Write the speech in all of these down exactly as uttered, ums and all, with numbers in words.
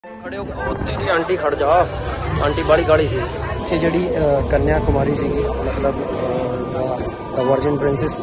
खड़े हो तेरी आंटी खड़ जा, आंटी बड़ी गाड़ी सी इत्थे जिहड़ी कन्या कुमारी सी, मतलब द वर्जिन प्रिंसेस।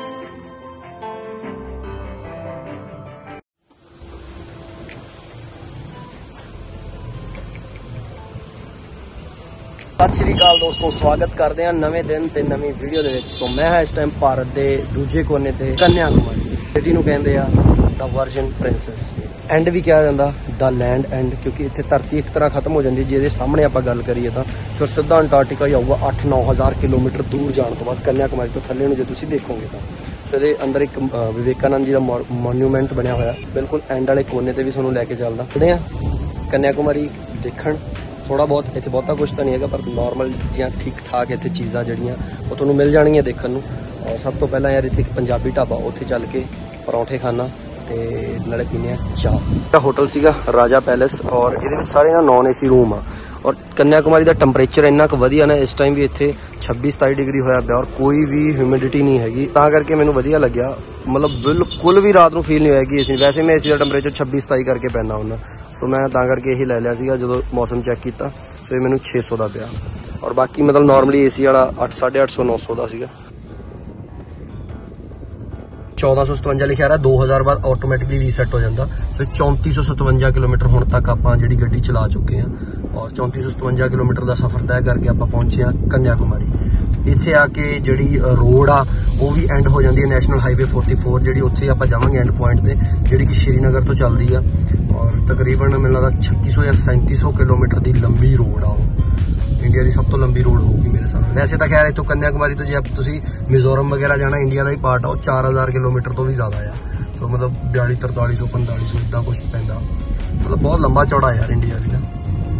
सत श्री अकाल दोस्तों, स्वागत करते हैं नवे दिन ते नवी वीडियो दे विच। सो मैं इस टाइम भारत के दूजे कोने ते कन्या कुमारी सिटी नूं कहंदे आ द वर्जिन प्रिंसेस। एंड भी कहा जाता द लैंड एंड, क्योंकि इतने धरती एक तरह खत्म हो जाती है। जे सामने आप गल करिए तो फिर सीधा अंटार्कटिका ही आऊगा अठ नौ हज़ार किलोमीटर दूर जाने तो बाद कन्याकुमारी तो थले जो तुम देखोगे तो फिर अंदर एक विवेकानंद जी का मोन्यूमेंट बनया हुआ बिल्कुल एंड वाले कोने से भी थोड़ा लैके चलता। चलते हैं कन्याकुमारी देखण। थोड़ा बहुत इतने बहुता कुछ तो नहीं है, पर नॉर्मल जियां ठीक ठाक इतने चीज़ा जड़ियाँ वो तुहानूं मिल जाएगी देखने नूं। और सब तो पहला यार इतने एक पंजाबी ढाबा, उत्थे चल के परौंठे खाना ते नाले पीने चाह। होटल सीगा राजा पैलेस और ये सारे ना नॉन ए सी रूम आ। और कन्याकुमारी का टैंपरेचर इन्ना क वधिया ना, इस टाइम भी इत्थे छब्बी सताई डिग्री होया पिया और कोई भी ह्यूमिडिटी नहीं हैगी, तां करके मैनूं वधिया लग्या। मतलब बिल्कुल भी रात नूं फील नहीं होएगी एसी। वैसे मैं एसी का टैंपरेचर छब्बी सताई करके पैना हुंदा, सो मैं तां करके यही लै लिया सीगा। जो मौसम चैक किया तो ये मैनूं छे सौ का पिया। और बाकी मतलब नॉर्मली एसी वाला अठ साढ़े अठ सौ नौ सौ का सीगा। चौदह सौ सतवंजा लिखा रहा, दो हज़ार बाद ऑटोमैटिकली रीसैट हो जाता। फिर चौंती सौ सतवंजा किलोमीटर हुण तक आप जी गड्डी चला चुके हैं और चौंती सौ सतवंजा किलोमीटर का सफर तय करके आप पहुंचे हैं कन्याकुमारी। इत्थे आके जी रोड आ वो भी एंड हो जाती है नैशनल हाईवे फोर्टी फोर, जी उत्थे आप जावांगे एंड पॉइंट से, जी कि श्रीनगर तो चलती है। और तकरीबन मैनूं लगदा छत्ती सौ या सैंती सौ किलोमीटर की लंबी रोड आ, इंडिया की सब तो लंबी रोड होगी मेरे सामने। वैसे तो खैर इतों कन्याकुमारी तो जो तुम मिजोरम वगैरह जाना इंडिया का ही पार्ट आ, चार हज़ार किलोमीटर तो भी ज्यादा है। सो मतलब बयाली तरताली सौ पंताली सौ इदा कुछ पैंदा, मतलब बहुत लंबा चौड़ा यार इंडिया भी ना।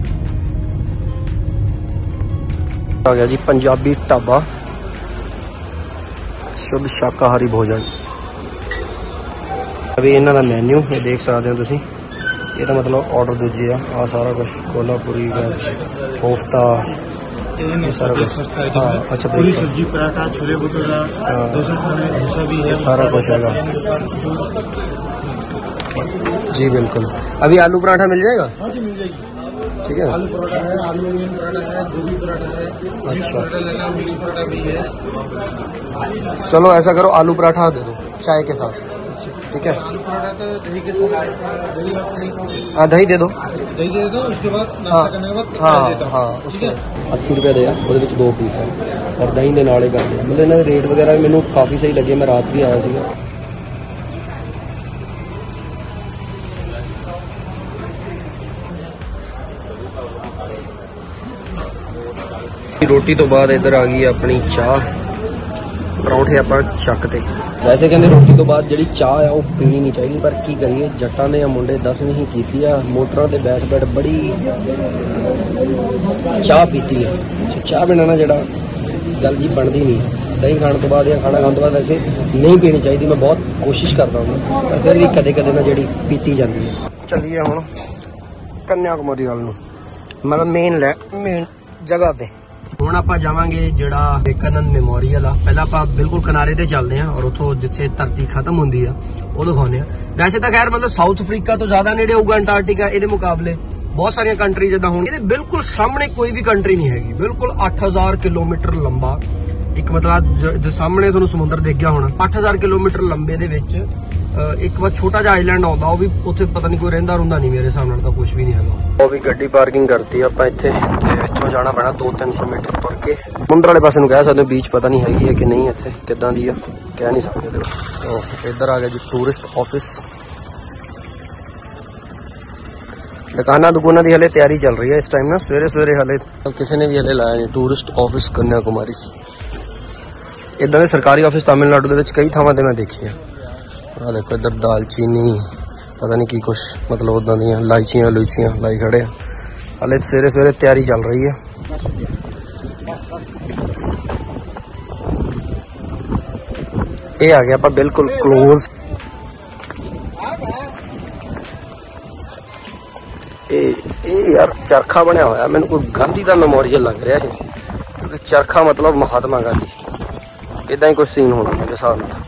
आ गया जी पंजाबी ढाबा, शुद्ध शाकाहारी भोजन। अभी इन्हों का मैन्यू ये देख सकते हो तुम। ये तो मतलब ऑर्डर दूजे आ सारा कुछ, कोल्हापुरी वेज कोफ्ता ये सारा कुछ। हाँ अच्छा, पूरी सब्जी पराठा छोले भटूरा डोसा खाना डोसा भी है, सारा कुछ है जी बिल्कुल। अभी आलू पराठा मिल जाएगा? हाँ जी मिल जाएगी। ठीक है, आलू पराठा है, आलू ओनियन पराठा है, गोभी पराठा है, अच्छा पराठा लेना मिक्स पराठा भी है। चलो ऐसा करो आलू पराठा दे दो चाय के साथ, ठीक है। आलू पराठा तो दही के साथ, दही हाँ दही दे दो, दही दे दो उसके बाद नाश्ता करने के बाद हाँ हाँ उसके अस्सी रुपये दे वो दो पीस है और दही के नाल ही कर दिया। मतलब इन्होंने रेट वगैरह भी मैनूं काफ़ी सही लगे, मैं रात भी आया सीगा। रोटी तो बाद इधर आ गई अपनी चाह, परौंठे आप चकते। वैसे कहते रोटी तो बाद जी चाह है वो पीनी नहीं चाहिए, पर की करिए जट्टां ने मुंडे दसवीं ही की है, मोटरां ते बैठ बैठ बड़ी चाह पीती है। चाह बिना ना जरा गल जी बनती नहीं। दही खाने तो बाद या खाना खाने तो बाद वैसे नहीं पीनी चाहिए, मैं बहुत कोशिश करता हूँ, पर फिर भी कदे कदे ना जी पीती जाती है। चलिए हुण कन्याकुमारी वाल नूं, मतलब मेन लै मेन जगह ते ਹੁਣ ਆਪਾਂ ਜਾਵਾਂਗੇ ਜਿਹੜਾ ਵਿਵੇਕਾਨੰਦ ਮੈਮੋਰੀਅਲ ਆ। ਪਹਿਲਾਂ ਆਪਾਂ ਬਿਲਕੁਲ ਕਿਨਾਰੇ ਤੇ ਚੱਲਦੇ ਆਂ ਔਰ ਉੱਥੋਂ ਜਿੱਥੇ ਧਰਤੀ ਖਤਮ ਹੁੰਦੀ ਆ ਉਹ ਦਿਖਾਉਂਦੇ ਆ। ਵੈਸੇ ਤਾਂ ਖੈਰ मतलब ਸਾਊਥ ਅਫਰੀਕਾ ਤੋਂ ਜ਼ਿਆਦਾ ਨੇੜੇ ਹੋਊਗਾ ਅੰਟਾਰਕਟਿਕਾ ਇਹਦੇ ਮੁਕਾਬਲੇ। ਬਹੁਤ ਸਾਰੀਆਂ ਕੰਟਰੀਜ਼ ਇਦਾਂ ਹੋਣ, ਇਹਦੇ ਬਿਲਕੁਲ ਸਾਹਮਣੇ ਕੋਈ ਵੀ ਕੰਟਰੀ ਨਹੀਂ ਹੈਗੀ। ਬਿਲਕੁਲ ਅੱਠ ਹਜ਼ਾਰ ਕਿਲੋਮੀਟਰ ਲੰਬਾ ਇੱਕ मतलब ਜੋ ਸਾਹਮਣੇ ਤੁਹਾਨੂੰ ਸਮੁੰਦਰ ਦਿਖ ਗਿਆ ਹੋਣਾ, ਅੱਠ ਹਜ਼ਾਰ ਕਿਲੋਮੀਟਰ ਲੰਬੇ ਦੇ ਵਿੱਚ एक बार छोटा जा आइलैंड आउंदा, वो भी उत्थे पता नहीं कोई रहिंदा रुंदा नहीं, मेरे सामने तो कुछ भी नहीं है। वो भी गड्डी पार्किंग करती आपां इत्थे ते इत्थों जाना पैना दो तीन सौ मीटर तुर के समुंदर वाले पासे नूं कह सकदे। बीच पता नहीं हैगी है कि नहीं, इत्थे किदां दी आ कह नहीं सकदे। तो इधर आ गया जी टूरिस्ट ऑफिस, दुकाना दुकाना की हले तैयारी चल रही है इस टाइम ना, सवेरे सवेरे हले किसी ने भी हले लाया नहीं। टूरिस्ट ऑफिस कन्याकुमारी इदां दे सरकारी ऑफिस तमिलनाडु दे विच कई थावां ते मैं देखे आ। आ देखो इधर दालचीनी पता नहीं की कुछ, मतलब उदा दी इलायचियां लुचियां लाई खड़े। हाले सवेरे सवेरे तैयारी चल रही है। ये आ गया आप बिल्कुल क्लोज। ए, ए यार चरखा बनया हुआ, मैंने कोई गांधी का मेमोरियल लग रहा है, क्योंकि चरखा मतलब महात्मा गांधी, इदा ही कुछ सीन होना मेरे हिसाब से।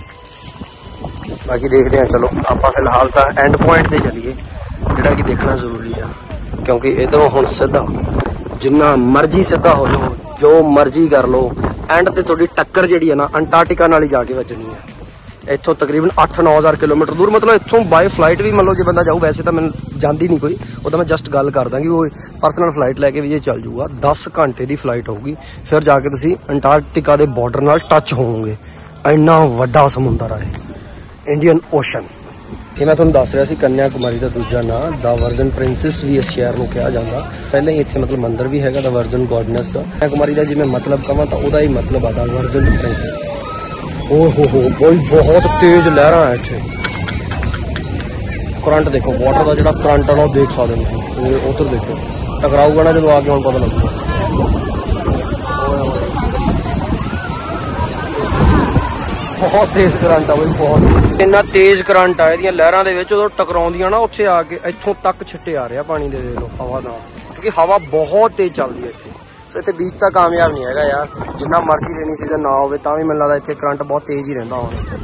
बाकी देखते हैं, चलो आप फिलहाल तो एंड पॉइंट से चलीए, जोड़ा कि देखना जरूरी है। क्योंकि इधरों हुण सीधा जिन्ना मर्जी सीधा हो लो, जो मर्जी कर लो, एंड ते थोड़ी टक्कर जिहड़ी है ना अंटार्कटिका नाल ही जाके वजनी है। इत्थों तकरीबन अठ नौ हज़ार किलोमीटर दूर, मतलब इत्थों बाय फ्लाइट भी मतलब जो बंदा जाऊ, वैसे तो मैं जाती नहीं कोई, वो मैं जस्ट गल करदा कि वो परसनल फ्लाइट लैके भी जे चल जूगा, दस घंटे की फ्लाइट होगी, फिर जाके तुसीं अंटार्कटिका के बॉर्डर नाल टच होवोगे। इन्ना वड्डा समुंदर है इंडियन ओशन। ये मैं तुहानूं दस रहा सी कन्या कुमारी का दूजा नां द वर्जन प्रिंसिस भी इस शहर को कहा जाता। पहले इत्थे मतलब मंदिर भी है द वर्जन गॉडनेस का। कन्या कुमारी का जिवें मतलब कहां तो वह ही मतलब आता वर्जन प्रिंसिस। ओ हो हो भाई बहुत तेज लहर है इत्थे। करंट देखो, वाटर का जो करंट है देख सकते हो, उधर देखो टकराऊगा ना जो आगे हम पता लगेगा। बहुत तेज करंट है भाई, बहुत इन्ना तेज करंट है इहदियां लहरां दे विच, उदों टकराउंदियां ना उत्थे आके इत्थों तक छिट्टे आ रहा पानी दे लो हवा नाल, क्योंकि हवा बहुत तेज चलती है इत्थे। सो इत्थे बीच तक कामयाब नहीं है यार, जिन्ना मर्जी रेनी सीजन ना होवे तां भी मैनूं लगदा इत्थे करंट बहुत तेज ही रहिंदा होना।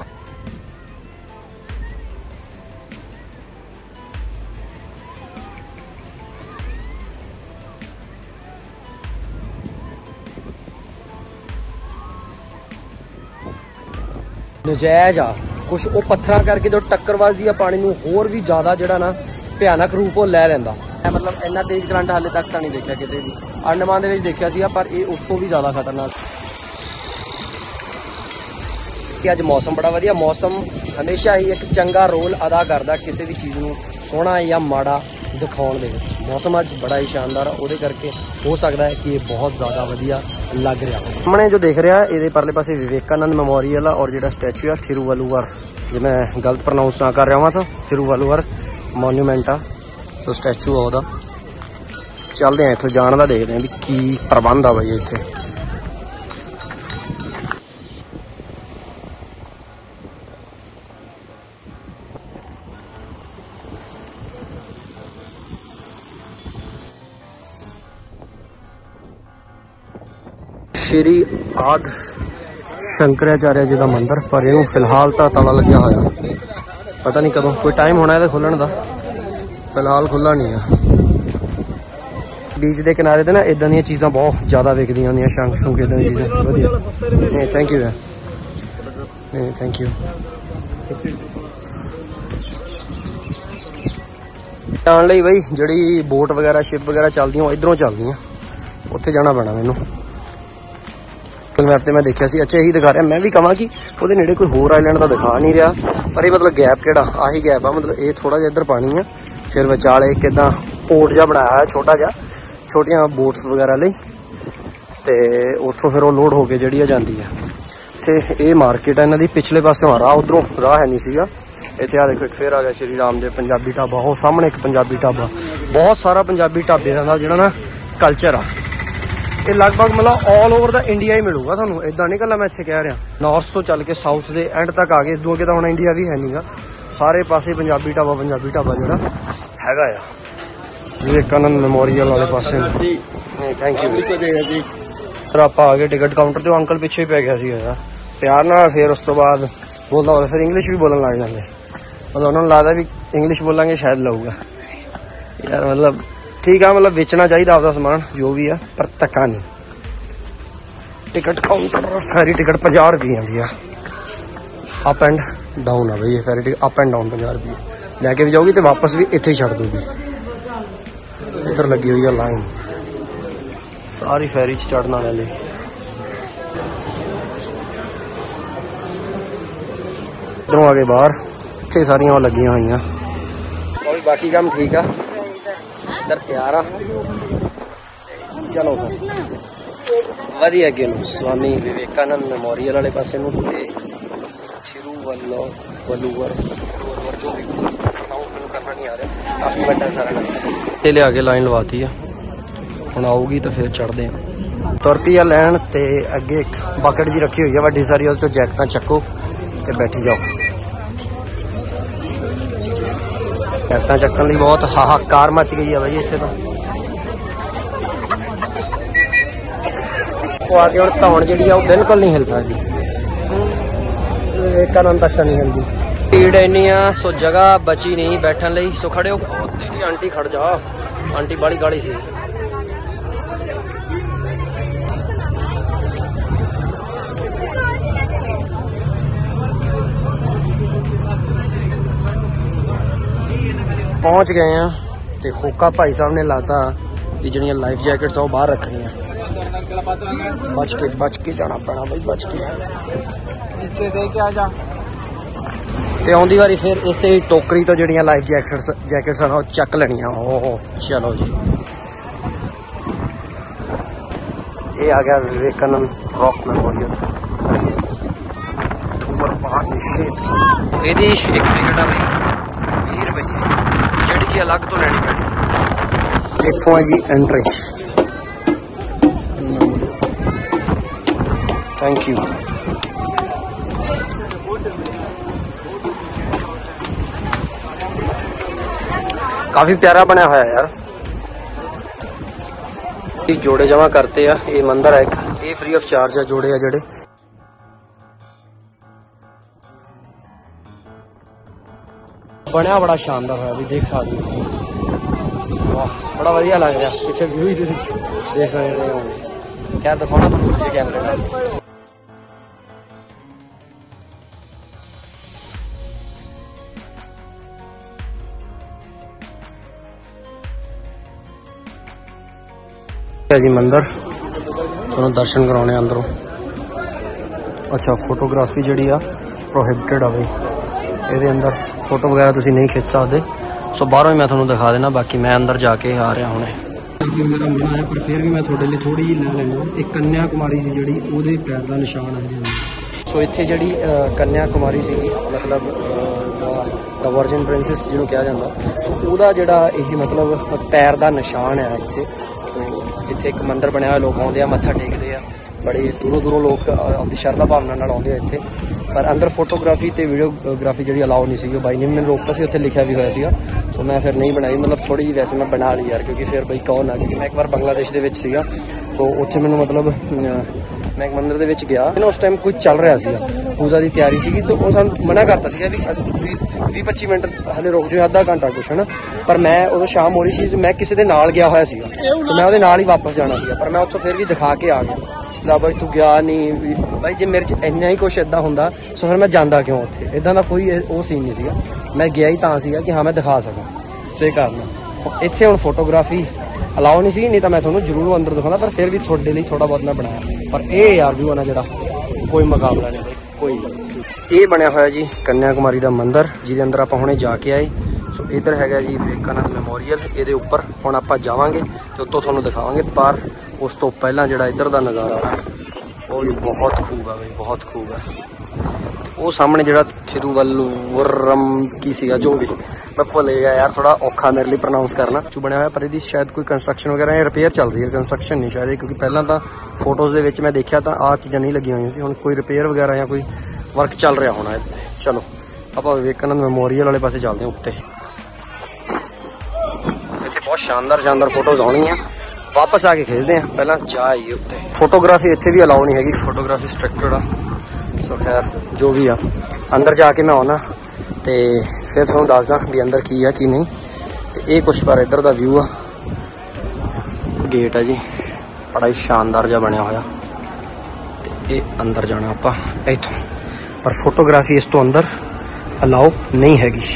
नजायज आ कुछ वो पत्थर करके जो टक्कर वजदी है पानी नूं होर भी ज्यादा जिहड़ा ना भयानक रूप वो लै लैंदा। मतलब इन्ना तेज करंट हाले तक तो नहीं देखा किते भी, अंडमान दे विच देखिया सी पर ये उस तो भी ज्यादा खतरनाक। अज मौसम बड़ा वधिया, मौसम हमेशा ही एक चंगा रोल अदा करता किसी भी चीज़ नूं सोहना या माड़ा दिखाउण दे विच। मौसम अज बड़ा ही शानदार है, उहदे करके हो सकता है कि ये बहुत ज़्यादा वधिया लग रहा। सामने जो देख रहा है ये परले पासे विवेकानंद मैमोरियल और जो स्टैचू है थिरुवल्लुवर, जे मैं गलत प्रोनाउंस ना कर रहा हूँ तो थिरुवल्लुवर मोन्यूमेंट आ, तो स्टैचू आ उहदा। चलते हैं इत्थों जाण दा, देखते हैं भी की प्रबंध आ भाई इत्थे। श्री आदि शंकराचार्य जी का मंदिर, पर इनू फिलहाल तो ताला लग्या होया, पता नहीं कदों कोई टाइम होना है खुलण दा, फिलहाल खुला नहीं है। बीच के किनारे ना इदां दी चीज़ां बहुत ज़्यादा विकदियां होंदियां, शंख शुंख इदां दी चीज़ां वधिया। नहीं थैंक यू नहीं थैंक यू। जाण लई बई जिहड़ी बोट वगैरह शिप वगैरह चलदियां इधरों चलदियां, उत्थे जाना पैना मैनूं। मैप ते मैं देखिया सी, अच्छा यही दिखा रहा, मैं भी कहा कि वो नेड़े कोई होर आइलैंड का दिखा नहीं रहा, पर ये मतलब गैप केड़ा आही गैप आ, मतलब ये थोड़ा जिहा इधर पानी है, फिर विचाले एक इदां पोर्ट जिहा बनाया है छोटा जिहा, छोटियां बोट्स वगैरह लई, ते उत्थों फिर वो लोड होके जिहड़ी जांदी है। ते ये मार्केट है इन्हां दी, पिछले पासों राह उधरों राह है नहीं सीगा। इत्थे आ देखो एक फिर आ गया श्री राम दे पंजाबी ढाबा, वो सामने एक पंजाबी ढाबा, बहुत सारा पंजाबी ढाबे का जिहड़ा ना कल्चर आ, ये लगभग मतलब ऑल ओवर द इंडिया ही मिलूगा थानू, इदा नहीं कला मैं इत्थे कह रहा। नॉर्थ तो चल के साउथ के एंड तक आ गए, दूर के तो हम इंडिया भी है नहीं, सारे पासे पंजाबी ढाबा पंजाबी ढाबा जो हैगा आ। विवेकानंद मैमोरियल वाले पासे थैंक यू। फिर आप आ गए टिकट काउंटर तो अंकल पिछे ही पै गया सी प्यार ना, फिर उस तो बाद बोलता होता, फिर इंग्लिश भी बोलन लग जाते, मतलब उन्होंने लगता भी इंग्लिश बोलेंगे शायद लऊगा यार। मतलब ठीक है, मतलब बेचना चाहिए आपका समान जो भी है, पर धक्का नहीं। टिकट काउंटर फेरी टिकट पचास रुपये आती है, अप एंड डाउन है भाई ये ferry ticket, up and down पचास रुपये लैके भी जाओगी तो वापस भी इत्थे ही छड़ दूगी। इधर लगी हुई है लाइन सारी फेरी चढ़ने वाले। इधरों आगे बाहर इतने सारिया लगिया हुई, बाकी काम ठीक है, इधर तैयार आ। चलो वधिया अगे स्वामी विवेकानंद मैमोरियल वाले पासे थिरुवल्लुवर जो भी करना नहीं आ रहा, काफी बड़ा सारा ये लिया के लाइन लवाती है, हुण आऊगी तो फिर चढ़ते हैं। तुर पी है लैन ते अगे एक बकेट जी रखी हुई है वड्डी सारी, उस जैकटा चक्को ते बैठी जाओ। जैकटा चक्कन की बहुत हाहाकार मच गई है भाई इतने तो। वो आगे हम धौन जी बिल्कुल नहीं हिल सकती, विवेकानंद तक नहीं हिलती, भीड़ इन्नी आ, सो जगह बची नहीं बैठन लई। सो खड़े हो तेरी आंटी खड़ जा, आंटी बड़ी गाड़ी सी पहुंच गए हैं ते होका भाई साहब ने लाता कि जड़ियां लाइफ जैकेट्स वो बाहर रखनी है। बच के बच के जाना पैना भाई, बच के पीछे दे के आ जा। ते आउंदी वारी फिर इसे ही टोकरी तो जड़ियां लाइफ जैकेट्स जैकेट्स वो चक लेनियां। ओह चलो जी, ये आ गया विवेकानंद रॉक मेमोरियल धूम्रपान निषेध। एदी एक टिकट है भाई बीस रुपये, जेडी की अलग तो लेनी पैनी। इतों है जी एंट्री। Thank you. काफी प्यारा बनया हुआ है यार। जोड़े जमा करते हैं, ये मंदिर है एक, ये फ्री ऑफ चार्ज है जोड़े है जड़े। बनया बड़ा शानदार है, अभी देख सकते हो। वाह बड़ा बढ़िया लग रहा है, पीछे व्यू ही देख सकते हो। खैर दिखाना तुम दूसरे कैमरे में। जी मंदिर थोड़ा दर्शन कराने अंदरों। अच्छा फोटोग्राफी जी आ प्रोहिबिटेड आ भाई, ये अंदर फोटो वगैरह तुम नहीं खिंच सकते। सो बाहरों ही मैं थोड़ा दिखा देना, बाकी मैं अंदर जाके आ रहा हूँ। पर फिर भी मैं थोड़े लिए थोड़ी जी लै लेना। एक कन्या कुमारी सी जी वो पैर का निशान है। सो इत्थे जी कन्या कुमारी सी मतलब द वर्जिन प्रिंसेस जिन्होंने कहा जाता, सो वह जोड़ा यही मतलब पैर का निशान है। इत्थे इत्थे एक मंदिर बनया हुआ, लोग आते हैं मत्था टेकते हैं, बड़े दूरों दूरों लोग अपनी श्रद्धा भावना नाल आते हैं इत्थे। पर अंदर फोटोग्राफी तो वीडियोग्राफी जी अलाउ नहीं सी, भाई ने मैंने रोकता सी, उत्थे लिखा भी होया सीगा। तो मैं फिर नहीं बनाई, मतलब थोड़ी जी वैसे मैं बना ली यार, क्योंकि फिर भाई कौन आ, क्योंकि मैं एक बार बांग्लादेश दे विच सीगा। तो उत्थे मैंने मतलब मैं एक मंदिर दे विच गया ना, उस टाइम कुछ चल रहा सीगा, पूजा की तैयारी सीगी। तो वो सानू मना करता सीगा भी भी पच्ची मिनट हले रुक जाओ, अद्धा घंटा कुछ है ना। पर मैं उदों शाम हो रही सी, मैं किसी दे नाल गया होया सीगा, तो मैं उहदे नाल ही वापस जाना सीगा। पर मैं उत्थों फिर भी दिखा के आ गया ला भाई तू गया नहीं भाई, जे मेरे च इन्ना ही कुछ इदा होंदा सो फिर मैं जांदा क्यों उत्थे। इदां दा कोई वो सीन नहीं सीगा, मैं गया ही तां सीगा कि हाँ मैं दिखा सकां। सो ये करना इत्थे हुण फोटोग्राफी अलाउ नहीं सी, नहीं तो मैं थोड़ा जरूर अंदर दिखाता, पर फिर भी थोड़े लिए थोड़ा बहुत मैं बनाया। पर ये यार व्यू है ना जरा कोई मुकाबला नहीं भाई, कोई नहीं। ये बनया हुआ जी कन्याकुमारी का मंदिर, जिहदे अंदर आपां हुणे जाके आए। सो इधर है जी विवेकानंद मेमोरीयल, ये उपर हुण आपां जावांगे तो उत्तों तुहानूं दिखावांगे। पर उस तो पहला जिहड़ा इधर का नज़ारा वो भी बहुत खूब है भाई, बहुत खूब है। वो सामने जिहड़ा थिरुवल्लुवरम की सीगा जो भी मैं भुल गया यार, थोड़ा औखा मेरे लिए प्रोनाउंस करना। जो बनया हुआ पर इसकी शायद कोई कंस्ट्रक्शन वगैरह रिपेयर चल रही है, कंस्ट्रक्शन नहीं शायद, क्योंकि पहला तो फोटोज़ दे विच मैं देखा तो आ चीज़ां नहीं लगी हुई सी, हुण कोई रिपेयर वगैरह या कोई वर्क चल रहा होना है। चलो आप विवेकानंद मेमोरीयल वाले पासे चलते हैं उत्ते। इत्थे बहुत शानदार शानदार फोटोज आनी है, वापस आके खिंचते हैं, पहला जा आइए उत्ते। फोटोग्राफी इत्थे भी अलाउ नहीं हैगी, फोटोग्राफी स्ट्रिक्टेड आ। सो खैर जो भी आ, अंदर जाके मैं आना तो फिर थोड़ा दसदा भी अंदर की है की नहीं। तो ये कुछ पर इधर का व्यू आ, गेट है जी बड़ा ही शानदार जहा बनया होया। ये अंदर जाना आप इथों, पर फोटोग्राफी इस तो अंदर अलाउ नहीं हैगी।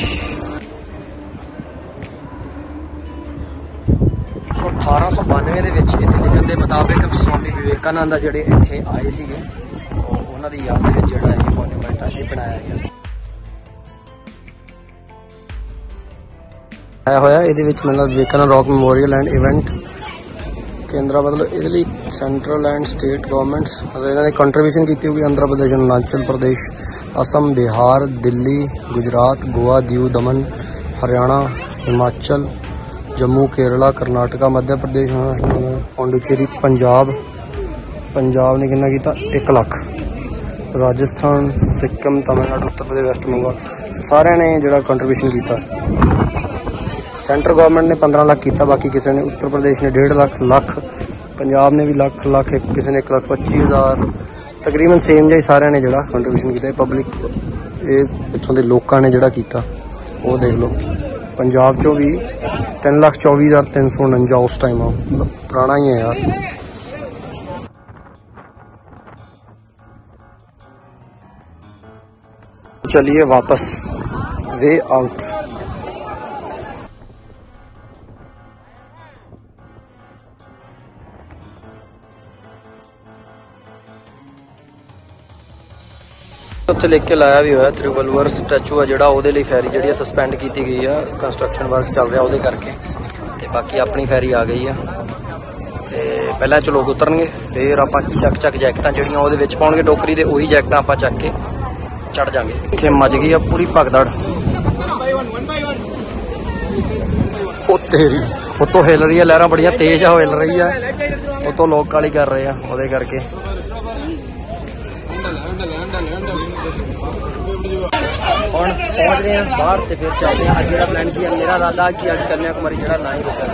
सो अठारह सौ बानवे के लिखण के मुताबिक स्वामी विवेकानंद जिहड़े इत्थे आए सीगे, उन्हां दी याद विच जिहड़ा ये मॉन्यूमेंट है बनाया गया आया होया। इहदे विच मतलब Vivekananda rock memorial and event Kendra, मतलब इहदे लई सेंट्रल एंड स्टेट गवर्नमेंट्स मतलब इन्होंने कंट्रीब्यूशन की होगी। आंध्र प्रदेश, अरुणाचल प्रदेश, असम, बिहार, दिल्ली, गुजरात, गोवा, दीव, दमन, हरियाणा, हिमाचल, जम्मू, केरला, कर्नाटका, मध्य प्रदेश, पांडुचेरी, पंजाब पंजाब ने कितना किया एक लाख, राजस्थान, सिक्किम, तमिलनाडु, उत्तर प्रदेश, वेस्ट बंगाल, सारे ने जो कंट्रीब्यूशन किया। सेंट्रल गवर्नमेंट ने पंद्रह लाख किया, बाकी किसी ने, उत्तर प्रदेश ने डेढ़ लाख लाख, पंजाब ने भी लाख लाख, एक किसी ने एक लाख पच्ची हज़ार, तकरीबन सेम जिहा सारे ने जो कंट्रीब्यूशन किया। पब्लिक इतों के लोगों ने जोड़ा किया वो देख लो, पंजाब चो भी तीन लाख चौबी हज़ार तीन सौ उनंजा उस टाइम आ, मतलब पुराना ही है यार। चलिए वापस वे आउट। उत्थे लिख के लाया भी हुआ त्रिवलवर स्टैचू है जिहड़ा ओहदे लई फैरी जिहड़ी सस्पेंड की गई है, कंस्ट्रक्शन वर्क चल रहा ਉਹਦੇ करके। ते बाकी अपनी फैरी आ गई है। ते पहले च लोग उतरनगे, फिर आप चक चक जैकटां जिहड़ियां ਉਹਦੇ ਵਿੱਚ पाउणगे टोकरी दे, ਉਹੀ जैकटां ਆਪਾਂ ਚੱਕ के चढ़ जाएंगे। कि मच गई है पूरी भगदड़। ਉਹ तेरी उतो हिल रही है, लहरां बड़ियां तेज आ हिल रही है, उतो लोग काली कर रहे हैं ਉਹਦੇ करके। और पहुंच रहे हैं बाहर से, फिर चलते हैं। आज मेरा प्लान किया, मेरा इरादा कि आज कन्याकुमारी जरा ना ही रुका।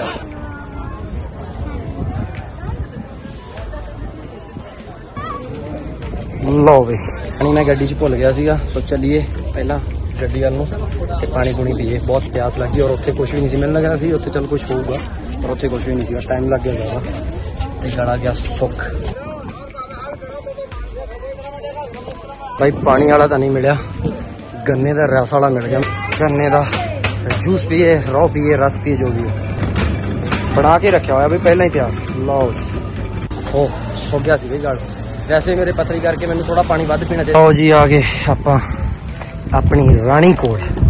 लो भी पानी मैं गड्डी च भुल गया सीगा, सो चलिए पहला गड्डी वाल नूं ते पानी पूनी पीए। बहुत प्यास लगी और उत्थे कुछ भी नहीं सी मिलना गया सी, उत्थे चल कुछ होऊगा पर उत्थे कुछ भी नहीं सी, टाइम लग गया ज़्यादा ते गला गया सुख। भाई पानी वाला तो नहीं मिला, गन्ने का रस वाला मिल गया। गन्ने का जूस पिए, रॉ पिए, रस पिए, जो भी है बना के रखा हुआ भाई पहले ही तैयार। लो हो सो गया सी गल, वैसे मेरे पथरी करके मैंने थोड़ा पानी वध पीना चाहिए। लो जी आ गए आप अपनी रानी कोल।